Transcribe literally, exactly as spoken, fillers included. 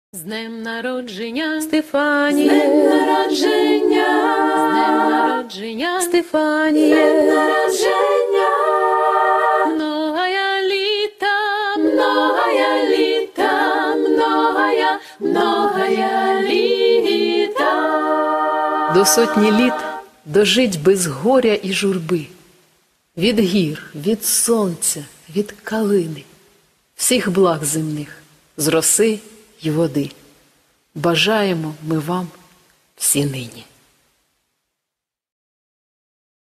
З днем народження, Стефаніє, з днем народження, з днем народження, Стефаніє, з днем народження. Многая літа, многая літа, многая, многая літа. до сотні літ дожить без горя і журби, від гір, від сонця, від калини, всіх благ земних, з роси й води. Бажаємо ми вам всі нині.